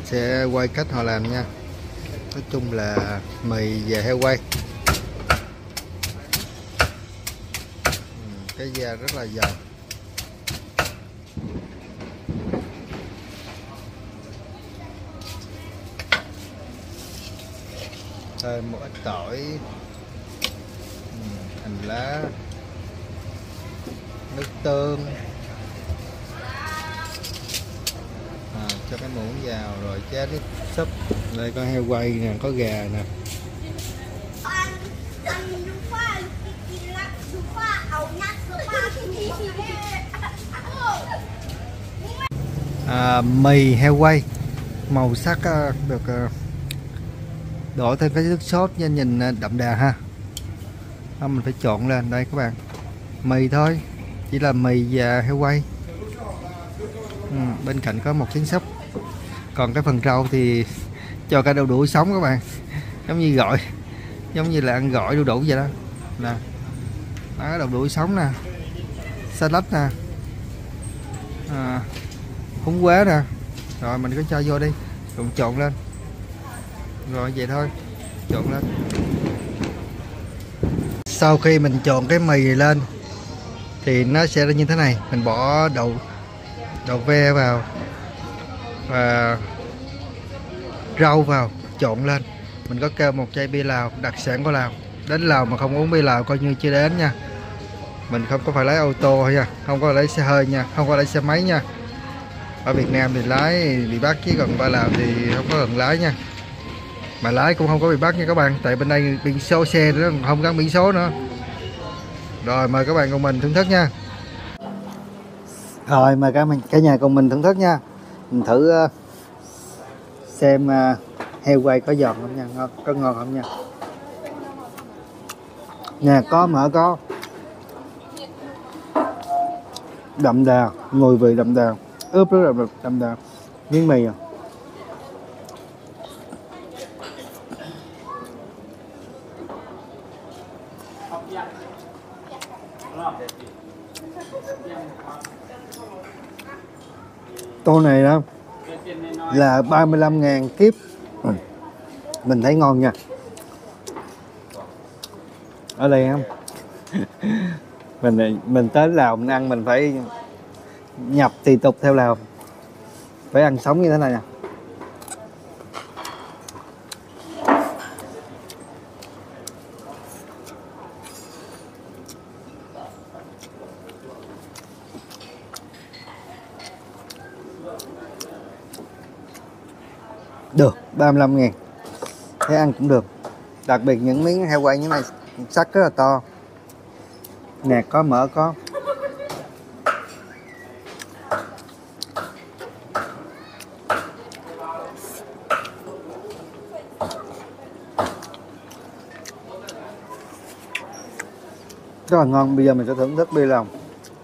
mình sẽ quay cách họ làm nha. Nói chung là mì và heo quay. Cái da rất là giòn. Thêm một ít tỏi, hành lá, nước tương, cho cái muỗng vào rồi chế nước súp. Đây con heo quay nè, có gà nè. Mì heo quay màu sắc được đổ thêm cái nước sốt nha, nhìn đậm đà ha. Mình phải trộn lên đây các bạn. Mì thôi, chỉ là mì và heo quay. Bên cạnh có một chén súp. Còn cái phần rau thì cho cả đu đủ sống các bạn, giống như gọi, giống như là ăn gỏi đu đủ vậy đó nè. Đó, đu đủ sống nè, salad nè, húng quế nè. Rồi mình cứ cho vô đi, rồi trộn lên. Rồi vậy thôi, trộn lên. Sau khi mình trộn cái mì lên thì nó sẽ ra như thế này. Mình bỏ đậu ve vào và rau vào, trộn lên. Mình có kêu một chai bia Lào, đặc sản của Lào. Đến Lào mà không uống bia Lào coi như chưa đến nha. Mình không có phải lái ô tô thôi nha, không có lái xe hơi nha, không có lái xe máy nha. Ở Việt Nam thì lái bị bắt, chứ còn qua Lào thì không có cần lái nha. Mà lái cũng không có bị bắt nha các bạn, tại bên đây biển số xe nó không gắn biển số nữa. Rồi mời các bạn cùng mình thưởng thức nha. Rồi mời cả nhà cùng mình thưởng thức nha. Mình thử xem heo quay có giòn không nha, có ngon không nha. Nè, có mỡ, có đậm đà, mùi vị đậm đà, ướp rất là đậm đà. Miếng mì à. Tô này đó là 35.000 kíp. Mình thấy ngon nha. Ở đây không mình tới Lào mình ăn mình phải nhập tùy tục theo Lào, phải ăn sống như thế này nè. Được 35.000, thấy ăn cũng được. Đặc biệt những miếng heo quay như này sắc rất là to nè, có mỡ, có rất là ngon. Bây giờ mình sẽ thưởng thức bia Lào.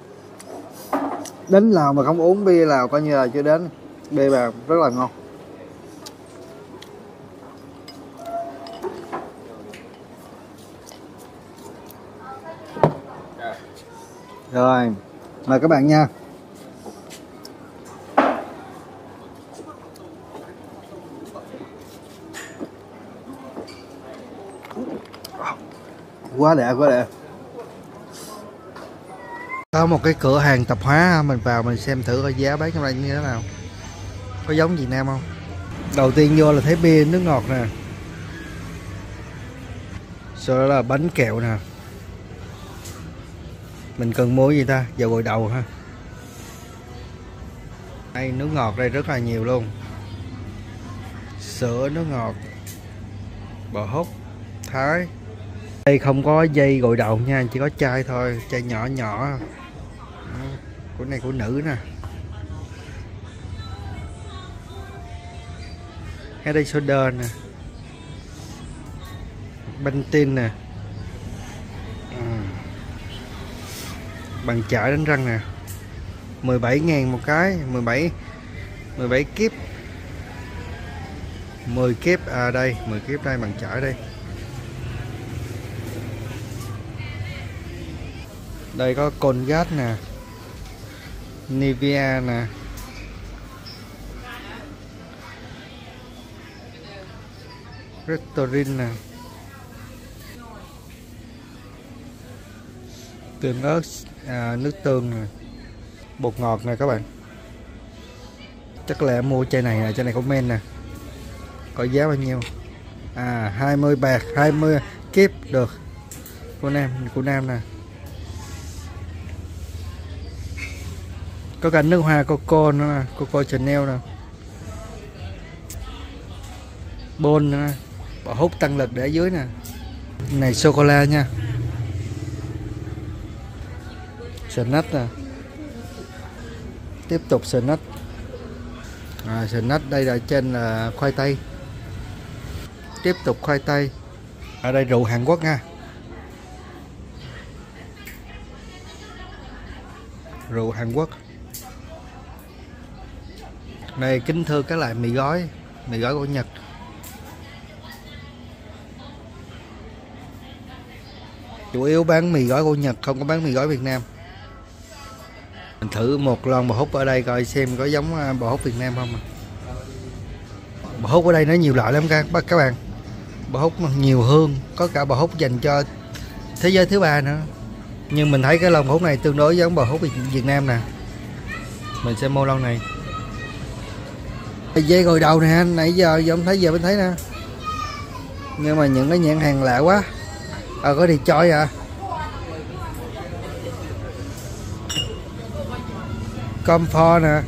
Đến Lào mà không uống bia Lào coi như là chưa đến. Bia Lào rất là ngon. Rồi mời các bạn nha. Quá đẹp, quá đẹp. Có một cái cửa hàng tạp hóa, mình vào mình xem thử coi giá bán trong đây như thế nào, có giống Việt Nam không. Đầu tiên vô là thấy bia nước ngọt nè, sau đó là bánh kẹo nè. Mình cần mua gì ta? Dầu gội đầu ha. Đây nước ngọt đây rất là nhiều luôn. Sữa, nước ngọt, bò hút, Thái. Đây không có dây gội đầu nha, chỉ có chai thôi, chai nhỏ nhỏ. Của này của nữ nè. Cái đây soda nè, banh tin nè, bằng chải đánh răng nè, 17.000 một cái, 17 kíp, 10 kíp đây, 10 kíp đây, bằng chải đây. Đây có Colgate nè, Nivea nè, Rectorin nè, tương ớt, nước tương nè, bột ngọt nè các bạn. Chắc là em mua chai này nè, chai này có men nè. Có giá bao nhiêu? 20 bạc, 20 kíp được. Của Nam nè. Có cả nước hoa Coco nữa nè, Coco Chanel nè. Bôn nữa nè. Bỏ hút tăng lực để ở dưới nè. Này sô cô la nha. Snack nè. Tiếp tục snack. Snack đây là trên là khoai tây. Tiếp tục khoai tây. Ở đây rượu Hàn Quốc nha. Rượu Hàn Quốc. Đây kính thưa các loại mì gói của Nhật. Chủ yếu bán mì gói của Nhật, không có bán mì gói Việt Nam. Mình thử một lon bò hút ở đây coi xem có giống bò hút Việt Nam không. Bò hút ở đây nó nhiều loại lắm các bạn. Bò hút nhiều hương, có cả bò hút dành cho thế giới thứ ba nữa. Nhưng mình thấy cái lon bò hút này tương đối giống bò hút Việt Nam nè. Mình sẽ mua lon này. Dây gội đầu nè, nãy giờ không thấy, giờ mới thấy nè. Nhưng mà những cái nhãn hàng lạ quá. Có đi choi à. Comfort nè.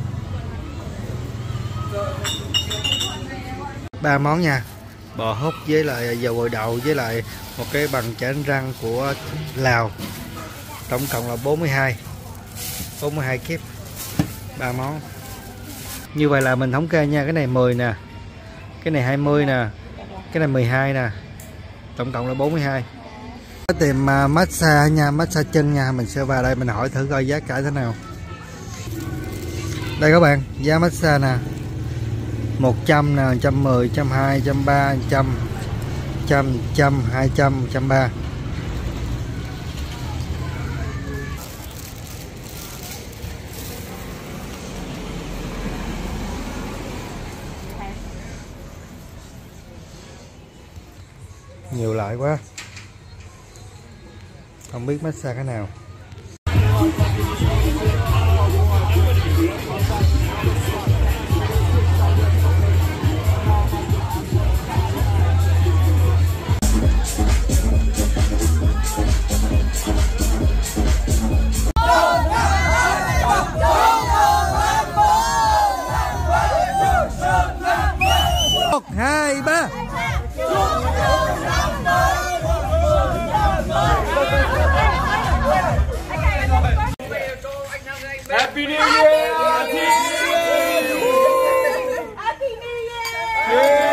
3 món nha. Bò hút với lại dầu gội đầu với lại một cái bằng chải đánh răng của Lào. Tổng cộng là 42 kíp. 3 món. Như vậy là mình thống kê nha, cái này 10 nè. Cái này 20 nè. Cái này 12 nè. Tổng cộng là 42. Tìm massage nha, massage chân nha, mình sẽ vào đây mình hỏi thử coi giá cả thế nào. Đây các bạn, giá massage nè. 100 nè, 110, 120, 130, 100, 100, 200, 130. Nhiều loại quá. Không biết massage cái nào. Một, hai, ba. Happy New Year! Happy New Year! Happy New Year!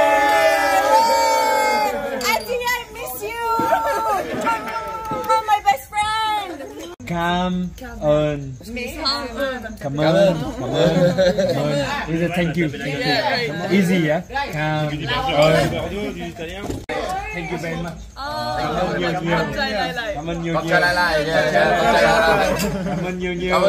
Auntie, I miss you! You're my best friend! Cảm ơn. Cảm ơn. Is it thank you? Easy, yeah? Cảm ơn. Thank you very much. Cảm ơn nhiều nhiều. Cảm ơn nhiều nhiều. Cảm ơn nhiều nhiều.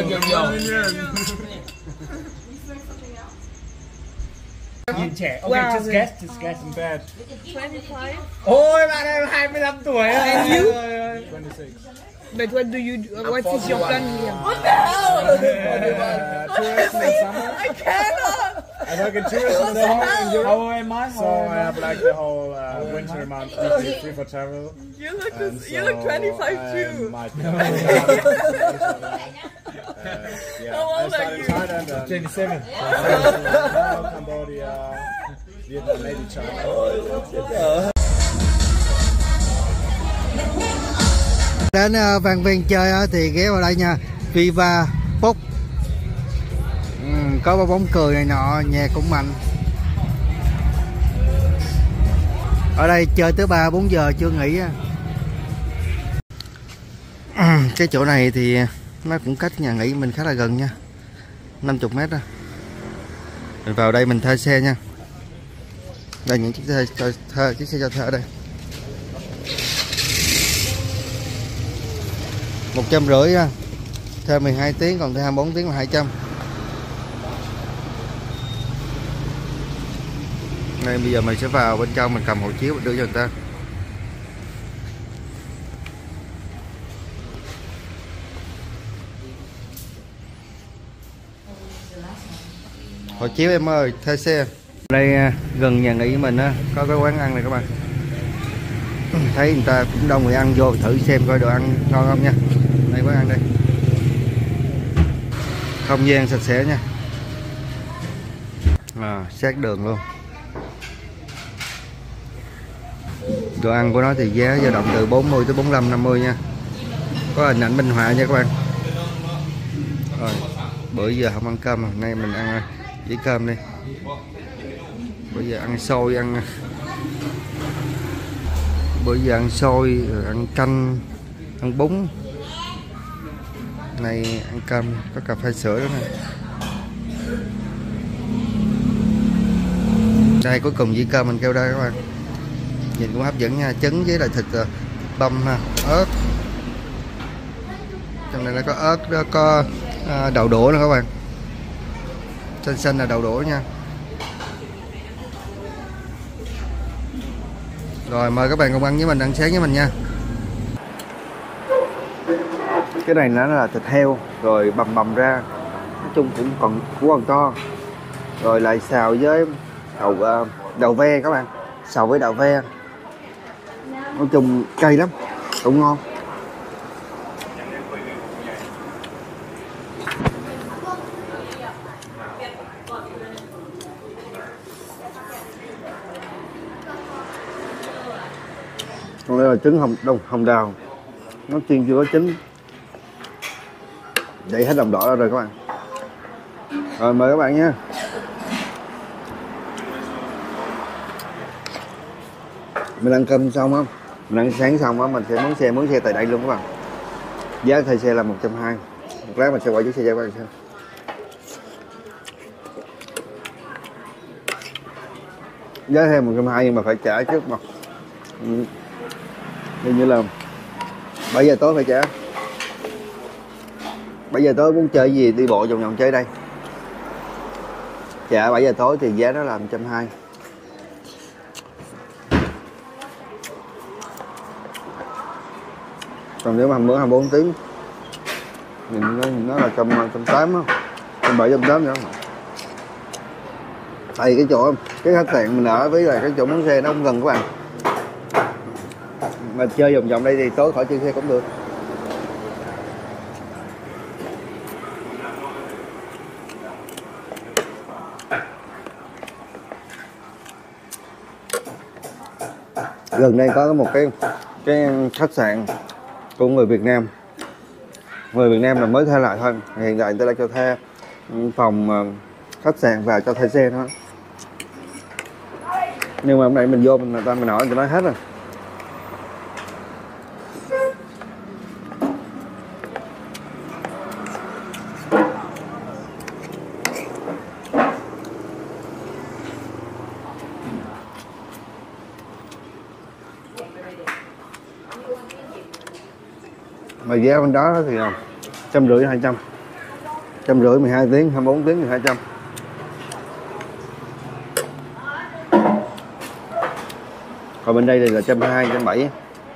Nhìn trẻ. Okay, just guess in bed. 25. Ôi, bạn em 25 tuổi. And you? 26. But what do you do? What is your plan here? What the hell? Tourist in the summer. I cannot! I work in tourism in the summer in Europe. How old am I? So I have like the whole winter month free for travel. You look 25 too. Yeah, I started in Thailand and 27. now Cambodia, Vietnam, maybe China. Đến Vạn Viên chơi thì ghé vào đây nha. Viva Book. Có bóng cười này nọ, nhạc cũng mạnh. Ở đây chơi tới 3-4 giờ chưa nghỉ. Cái chỗ này thì nó cũng cách nhà nghỉ mình khá là gần nha, 50 mét đó. Mình vào đây mình thuê xe nha. Đây những chiếc xe cho thuê ở đây. 150 nha. Thuê 12 tiếng, còn thuê 24 tiếng là 200. Nên bây giờ mình sẽ vào bên trong, mình cầm hộ chiếu mình đưa cho người ta. Hộ chiếu em ơi, thuê xe. Đây gần nhà nghỉ mình á, có cái quán ăn này các bạn. Thấy người ta cũng đông người ăn, vô thử xem coi đồ ăn ngon không nha. Đây quán ăn đây. Không gian sạch sẽ nha. Sát đường luôn. Đồ ăn của nó thì giá dao động từ 40 tới 45, 50 nha. Có hình ảnh minh họa nha các bạn. Rồi, bữa giờ không ăn cơm, hôm nay mình ăn với cơm đi. Bữa giờ ăn xôi, bữa giờ ăn xôi, rồi ăn canh, ăn bún. Này ăn cơm, có cà phê sữa đó nè. Đây cuối cùng dĩa cơm mình kêu đây các bạn. Nhìn cũng hấp dẫn nha, trứng với lại thịt băm ha, ớt. Trong này nó có ớt, có đậu đũa nữa các bạn. Xanh xanh là đậu đũa nha. Rồi mời các bạn cùng ăn với mình, ăn sáng với mình nha. Cái này nó là thịt heo rồi bằm ra, nói chung cũng còn to. Rồi lại xào với đậu ve các bạn, xào với đậu ve. Nói chung cay lắm, cũng ngon. Còn đây là trứng hồng đào, nó chiên chưa có chín, vậy hết đồng đỏ ra rồi các bạn. Rồi mời các bạn nha. Mình ăn cơm xong á, mình ăn sáng xong á, mình sẽ mướn xe tại đây luôn các bạn. Giá thuê xe là 120. Một lát mình sẽ quay chiếc xe cho các bạn xem. Giá thêm 120 nhưng mà phải trả trước mặt. Như là 7 giờ tối phải trả. 7 giờ tối muốn chơi gì đi bộ vòng vòng chơi đây. Trả 7 giờ tối thì giá nó là 120. Còn nếu mà mướn 24 tiếng thì nó là 180 á, 170, 180 nữa. Tại cái chỗ, cái khách sạn mình ở với lại cái chỗ mướn xe nó không gần các bạn. Mà chơi vòng vòng đây thì tối khỏi chơi xe cũng được. Gần đây có một cái khách sạn của người Việt Nam. Người Việt Nam là mới thuê lại thôi. Hiện tại người ta đang cho thuê phòng khách sạn và cho thuê xe thôi. Nhưng mà hôm nay mình vô mình hỏi người ta nói hết rồi. Mà giá bên đó thì 150, 200. 150 12 tiếng, 24 tiếng thì 200. Còn bên đây thì là 120, 170.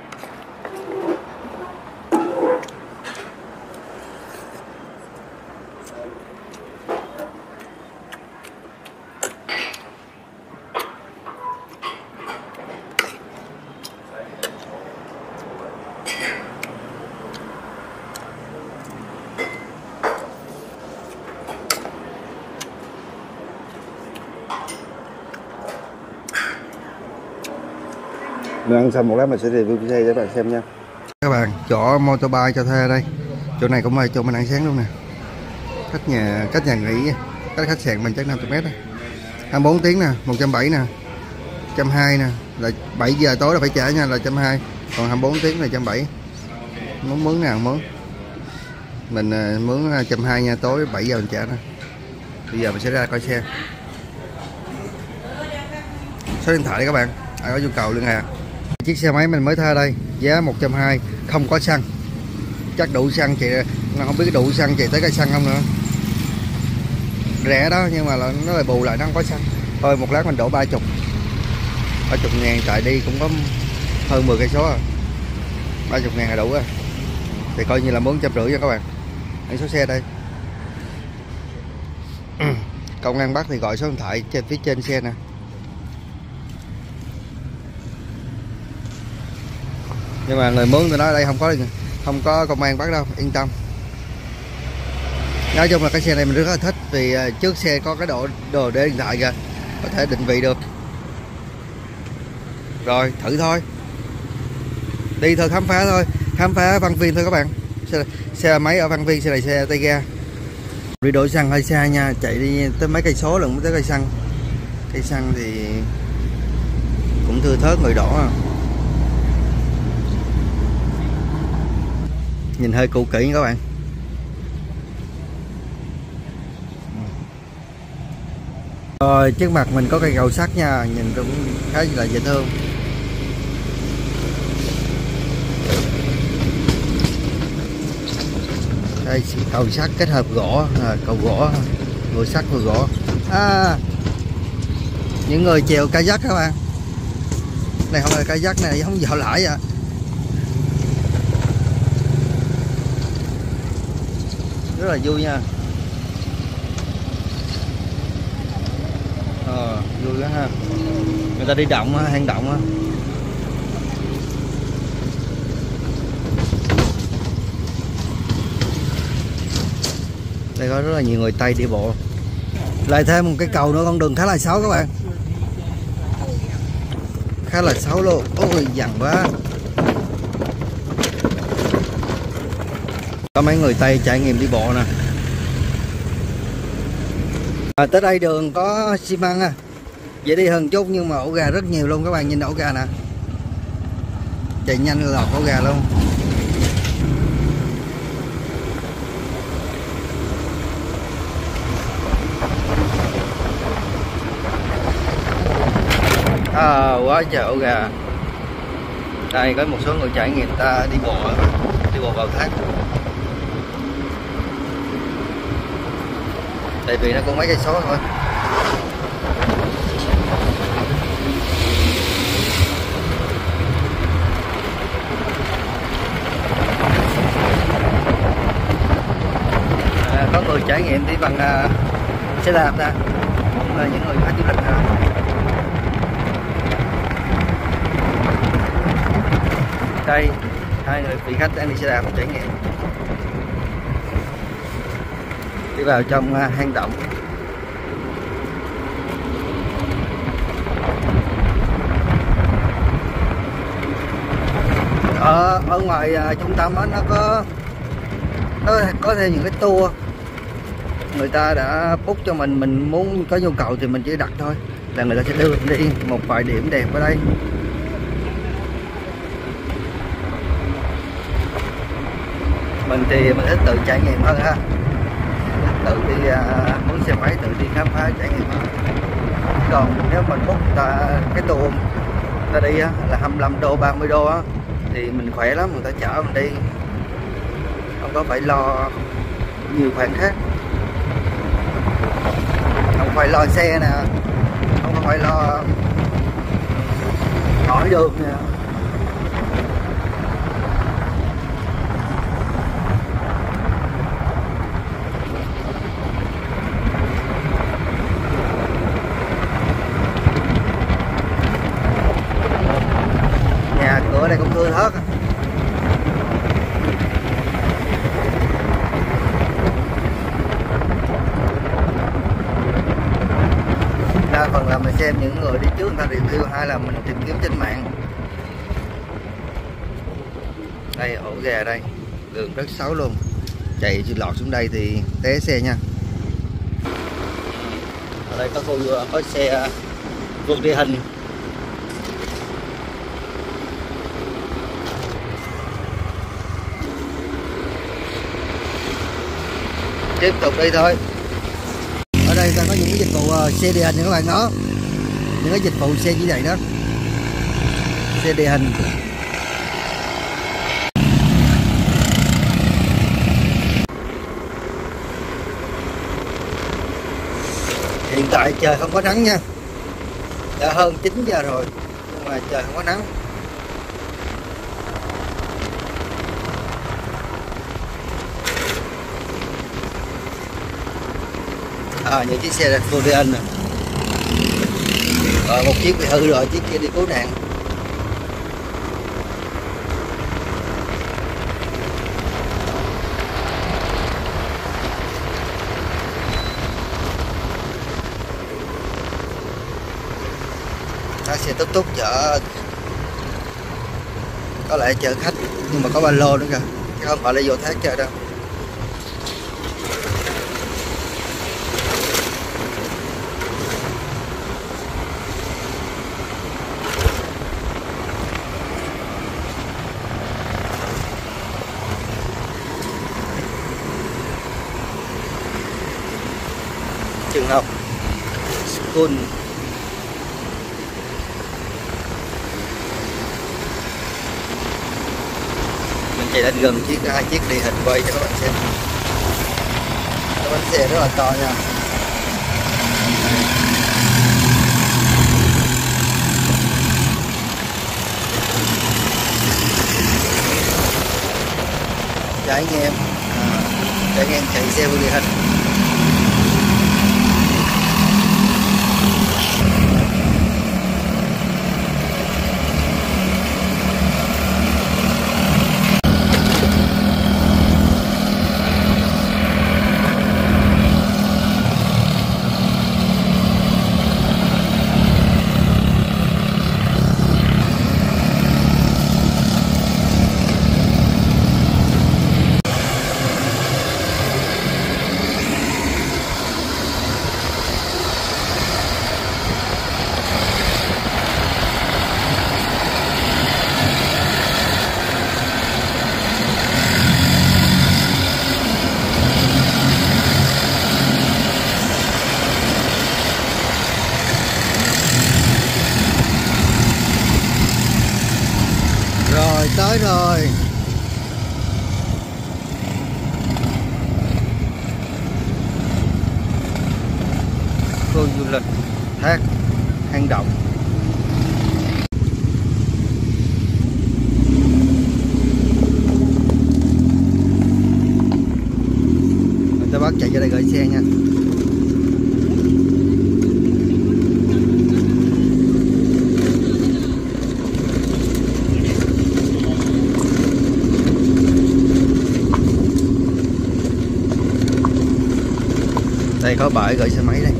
Mình ăn xong một lát mình sẽ review xe cho các bạn xem nha. Các bạn, chỗ motorbike cho thuê đây. Chỗ này cũng là chỗ mình ăn sáng luôn nè. Cách nhà nghỉ, cách khách sạn mình chắc 50 m này. 24 tiếng nè, 170 nè. 120 nè, là 7 giờ tối là phải trả nha, là 120. Còn 24 tiếng là 170. Muốn mướn nào mướn. Mình mướn 120 nha, tối 7 giờ mình trả nè. Bây giờ mình sẽ ra coi xe. Số điện thoại đây các bạn, ai có nhu cầu liên hệ. Chiếc xe máy mình mới thuê đây, giá 120, không có xăng. Chắc đủ xăng chị, không biết đủ xăng chị tới cái xăng không nữa. Rẻ đó nhưng mà nó lại bù lại nó không có xăng. Thôi một lát mình đổ 30. 30.000 chạy đi cũng có hơn 10 cây số à. 30.000 là đủ rồi. Thì coi như là 450 cho các bạn. Hãy số xe đây. Công an bắt thì gọi số điện thoại trên phía trên xe nè. Nhưng mà người mướn tôi nói ở đây không có công an bắt đâu, yên tâm. Nói chung là cái xe này mình rất là thích vì trước xe có cái đồ để điện thoại kìa, có thể định vị được. Rồi thử thôi, đi thôi, khám phá thôi, khám phá Văn Viên thôi các bạn. Xe máy ở Văn Viên, xe này xe tay ga. Đi đổ xăng hơi xa nha, chạy đi tới mấy cây số lần mới tới cây xăng. Cây xăng thì cũng thưa thớt người đổ à. Nhìn hơi cũ kỹ các bạn. Rồi trước mặt mình có cây cầu sắt nha, nhìn cũng khá là dễ thương. Đây cầu sắt kết hợp gỗ, cầu gỗ, vừa sắt vừa gỗ. Những người chèo kayak các bạn. Này không phải kayak này, giống dạo lãi à. Rất là vui nha. Vui quá ha. Người ta đi động á, hang động á. Đây có rất là nhiều người Tây đi bộ. Lại thêm một cái cầu nữa, con đường khá là xấu các bạn. Khá là xấu luôn. Ôi dằn quá. Có mấy người Tây trải nghiệm đi bộ nè. Tới đây đường có xi măng à, dễ đi hơn chút nhưng mà ổ gà rất nhiều luôn các bạn, nhìn ổ gà nè, chạy nhanh lọt ổ gà luôn. Quá trời ổ gà. Đây có một số người trải nghiệm ta đi bộ vào thác. Tại vì nó cũng mấy cây số thôi. Có người trải nghiệm đi bằng xe đạp nè, là những người khách du lịch nè. Đây hai người vị khách đang đi xe đạp trải nghiệm. Đi vào trong hang động. Ở ngoài trung tâm đó, nó có thêm những cái tour. Người ta đã book cho mình muốn có nhu cầu thì mình chỉ đặt thôi, là người ta sẽ đưa mình đi một vài điểm đẹp ở đây. Mình thì mình thích tự trải nghiệm hơn ha, tự đi muốn xe máy tự đi khám phá trải nghiệm. Còn nếu mình book cái tour ta đi á, là 25 đô 30 đô á, thì mình khỏe lắm, người ta chở mình đi, không có phải lo nhiều khoản khác, không phải lo xe nè, không phải lo hỏi đường nè. Nhà cửa ở đây cũng thưa thớt. Đa phần là mình xem những người đi trước người ta review hay là mình tìm kiếm trên mạng. Đây ổ gà đây, đường rất xấu luôn, chạy lọt xuống đây thì té xe nha. Ở đây có xe vượt địa hình. Tiếp tục đi thôi. Ở đây ta có những cái dịch vụ xe địa hình các bạn đó, những cái dịch vụ xe như vậy đó, xe địa hình. Hiện tại trời không có nắng nha, đã hơn 9 giờ rồi, nhưng mà trời không có nắng. Những chiếc xe Korean nè. Rồi một chiếc bị hư rồi, chiếc kia đi cứu nạn. Đó, xe túc túc chở, có lẽ chở khách nhưng mà có ba lô nữa kìa, chứ không phải là vô thác chơi đâu. Trường học school. Mình chạy đến gần hai chiếc đi hình quay cho các bạn xem. Cái bánh xe rất là to nha. Trải nghiệm chạy xe vô địa hình. Rồi tới rồi. Khu du lịch thác Hang Động. Người ta bắt chạy ra đây gửi xe nha. Đây có bãi gửi xe máy đây.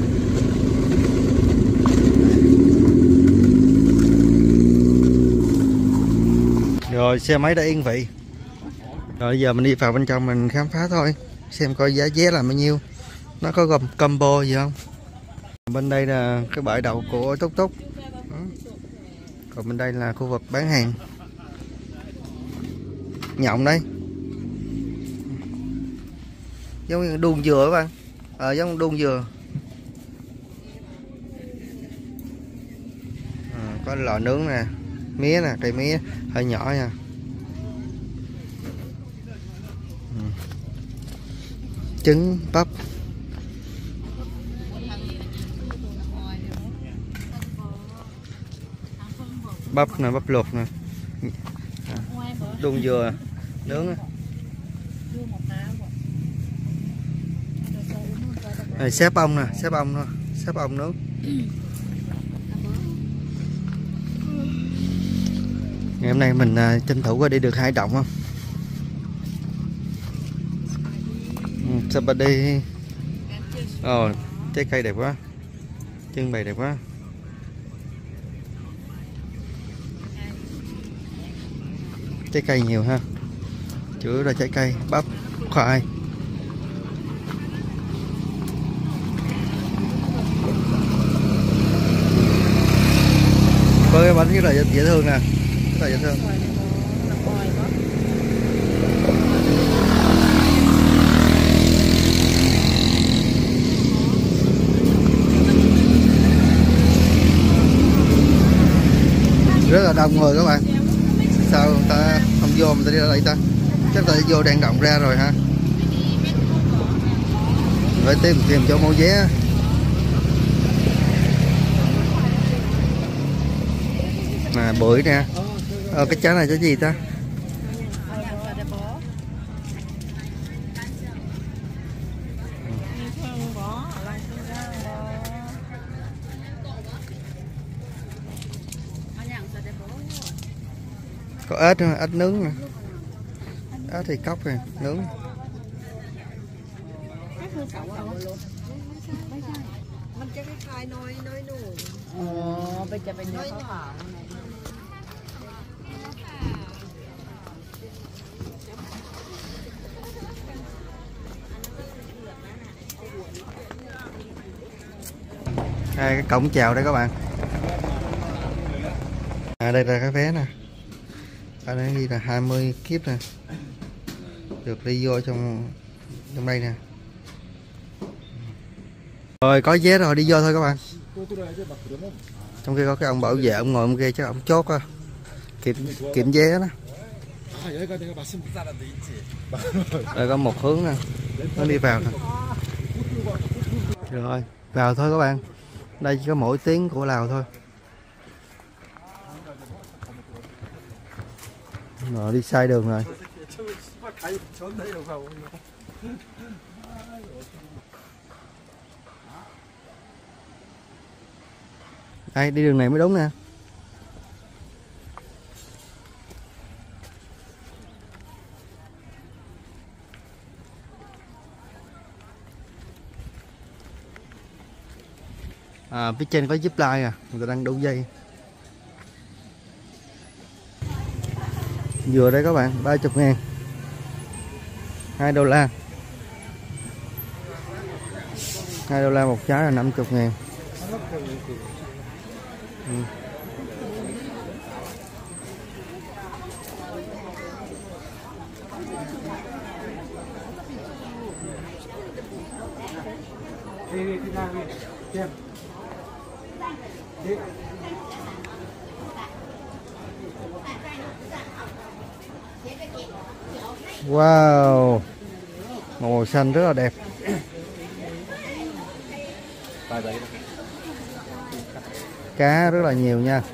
Rồi xe máy đã yên vị. Rồi giờ mình đi vào bên trong mình khám phá thôi. Xem coi giá vé là bao nhiêu. Nó có gồm combo gì không. Bên đây là cái bãi đậu của Túc Túc. Còn bên đây là khu vực bán hàng. Nhộng đây. Giống như đuông dừa các bạn. Giống đuông dừa. Có lò nướng nè, mía nè, cây mía hơi nhỏ nha. Trứng, bắp. Bắp nè, bắp luộc nè. Đuông dừa nướng. Rồi xếp ong nè, xếp ong thôi, xếp ong nướng. Ngày hôm nay mình tranh thủ qua đi được 2 động không? Sao bà đi? Trái cây đẹp quá, trưng bày đẹp quá. Trái cây nhiều ha, chữa ra trái cây, bắp, khoai. Có cái bánh rất là dễ thương nè, rất là dễ thương. Rất là đông người các bạn. Sao người ta không vô, người ta đi ra đây ta? Chắc là vô đang động ra rồi ha. Phải tìm chỗ mua vé. Nè bưởi nè. Cái trái này trái gì ta? Có ếch nữa, ếch nướng nè. Ếch thì cóc nè, nướng. Đây cái cổng chào đây các bạn. Đây là cái vé nè. Ở đây ghi là 20 kiếp nè. Được đi vô trong đây nè. Rồi có vé rồi đi vô thôi các bạn. Trong kia có cái ông bảo vệ ông ngồi ông kia chắc ông chốt á. Kiểm vé đó. Đây có một hướng nè. Nó đi vào nè. Rồi vào thôi các bạn. Đây chỉ có mỗi tiếng của Lào thôi. Rồi đi sai đường rồi. Đây đi đường này mới đúng nè. Phía trên có zip line người ta đang đu dây. Dừa đây các bạn, 30.000, $2, $2 một trái là 50.000. Wow, màu xanh rất là đẹp. Cá rất là nhiều nha.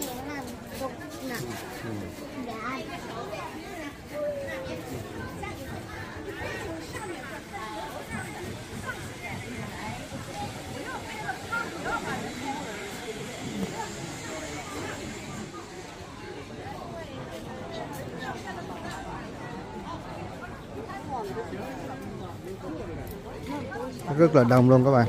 Rất là đông luôn các bạn.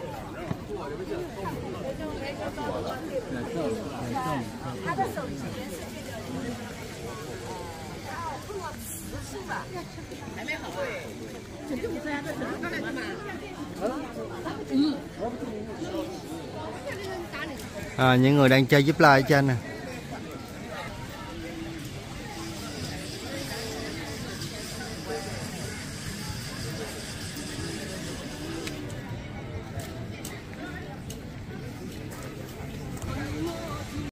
Những người đang chơi zip line ở trên nè.